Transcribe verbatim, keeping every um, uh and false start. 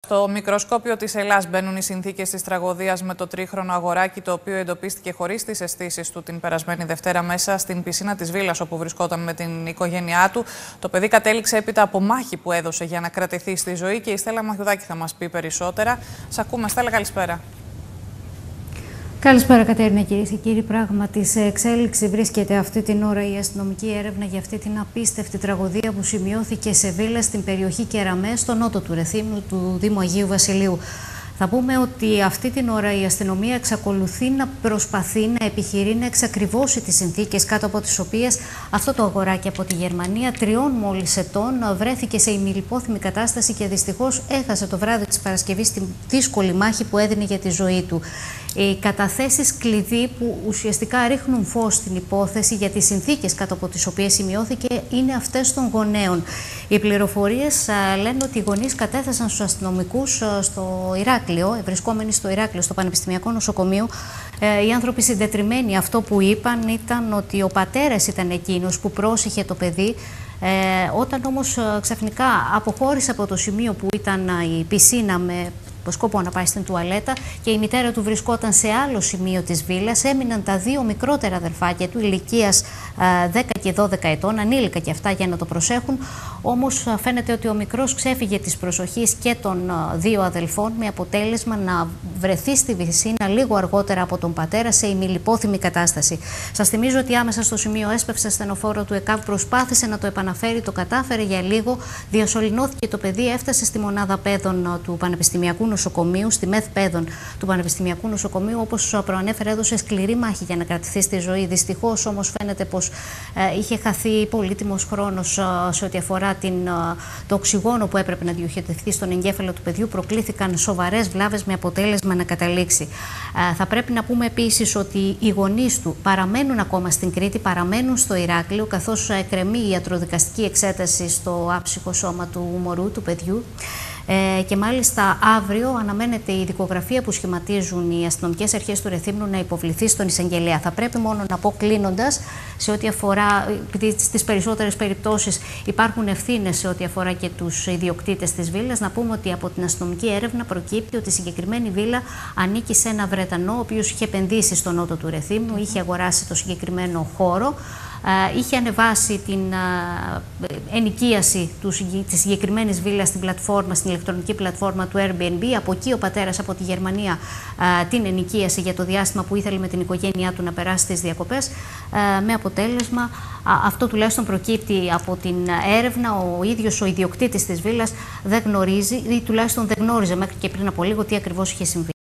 Στο μικροσκόπιο της Ελλάς μπαίνουν οι συνθήκες της τραγωδίας με το τρίχρονο αγοράκι, το οποίο εντοπίστηκε χωρίς τις αισθήσεις του την περασμένη Δευτέρα μέσα στην πισίνα της βίλας όπου βρισκόταν με την οικογένειά του. Το παιδί κατέληξε έπειτα από μάχη που έδωσε για να κρατηθεί στη ζωή και η Στέλλα Μαχιουδάκη θα μας πει περισσότερα. Σ' ακούμε, Στέλλα, καλησπέρα. Καλησπέρα, Κατέρινα. Κυρίες και κύριοι, πράγματι σε εξέλιξη βρίσκεται αυτή την ώρα η αστυνομική έρευνα για αυτή την απίστευτη τραγωδία που σημειώθηκε σε βίλα στην περιοχή Κεραμέ, στο νότο του Ρεθύμνου του Δήμου Αγίου Βασιλείου. Θα πούμε ότι αυτή την ώρα η αστυνομία εξακολουθεί να προσπαθεί να επιχειρεί να εξακριβώσει τις συνθήκες κάτω από τις οποίες αυτό το αγοράκι από τη Γερμανία, τριών μόλις ετών, βρέθηκε σε ημιλιπόθυμη κατάσταση και δυστυχώς έχασε το βράδυ της Παρασκευής την δύσκολη μάχη που έδινε για τη ζωή του. Οι καταθέσεις κλειδί που ουσιαστικά ρίχνουν φως στην υπόθεση για τις συνθήκες κάτω από τις οποίες σημειώθηκε είναι αυτές των γονέων. Οι πληροφορίες λένε ότι οι γονείς κατέθεσαν στους αστυνομικούς στο Ηράκλειο, βρισκόμενοι στο Ηράκλειο, στο Πανεπιστημιακό Νοσοκομείο. Οι άνθρωποι συντετριμμένοι αυτό που είπαν ήταν ότι ο πατέρας ήταν εκείνος που πρόσεχε το παιδί. Ε, όταν όμως ξαφνικά αποχώρησε από το σημείο που ήταν η πισίνα με σκοπό να πάει στην τουαλέτα και η μητέρα του βρισκόταν σε άλλο σημείο της βίλας, έμειναν τα δύο μικρότερα αδερφάκια του ηλικίας δέκα και δώδεκα ετών, ανήλικα και αυτά για να το προσέχουν. Όμως φαίνεται ότι ο μικρός ξέφυγε της προσοχής και των δύο αδελφών με αποτέλεσμα να βρεθεί στη πισίνα λίγο αργότερα από τον πατέρα σε ημιλιπόθυμη κατάσταση. Σας θυμίζω ότι άμεσα στο σημείο έσπευσε ασθενοφόρο του ΕΚΑΒ, προσπάθησε να το επαναφέρει, το κατάφερε για λίγο, διασωληνώθηκε το παιδί, έφτασε στη μονάδα παιδών του Πανεπιστημιακού Νοσοκομείου, στη ΜΕΘ Παιδών του Πανεπιστημιακού Νοσοκομείου, όπως προανέφερε, έδωσε σκληρή μάχη για να κρατηθεί στη ζωή. Δυστυχώς όμως φαίνεται πως ε, είχε χαθεί πολύτιμος χρόνος ε, σε ό,τι αφορά την, ε, το οξυγόνο που έπρεπε να διοχετευτεί στον εγκέφαλο του παιδιού. Προκλήθηκαν σοβαρές βλάβες με αποτέλεσμα να καταλήξει. Ε, θα πρέπει να πούμε επίσης ότι οι γονείς του παραμένουν ακόμα στην Κρήτη, παραμένουν στο Ηράκλειο, καθώς εκκρεμεί η ιατροδικαστική εξέταση στο άψυχο σώμα του μωρού, του παιδιού. Ε, και μάλιστα αύριο αναμένεται η δικογραφία που σχηματίζουν οι αστυνομικές αρχές του Ρεθύμνου να υποβληθεί στον εισαγγελέα. Θα πρέπει μόνο να πω, κλείνοντας, σε ό,τι αφορά, επειδή στις περισσότερες περιπτώσεις υπάρχουν ευθύνες σε ό,τι αφορά και τους ιδιοκτήτες της βίλας, να πούμε ότι από την αστυνομική έρευνα προκύπτει ότι η συγκεκριμένη βίλα ανήκει σε ένα Βρετανό, ο οποίος είχε επενδύσει στο νότο του Ρεθύμνου, είχε αγοράσει το συγκεκριμένο χώρο. Uh, είχε ανεβάσει την uh, ενοικίαση του, της συγκεκριμένης βίλας στην πλατφόρμα, στην ηλεκτρονική πλατφόρμα του Airbnb. Από εκεί ο πατέρας από τη Γερμανία uh, την ενοικίασε για το διάστημα που ήθελε με την οικογένειά του να περάσει τις διακοπές. Uh, με αποτέλεσμα, uh, αυτό τουλάχιστον προκύπτει από την έρευνα, ο ίδιος ο ιδιοκτήτης της βίλας δεν γνωρίζει ή τουλάχιστον δεν γνώριζε μέχρι και πριν από λίγο τι ακριβώς είχε συμβεί.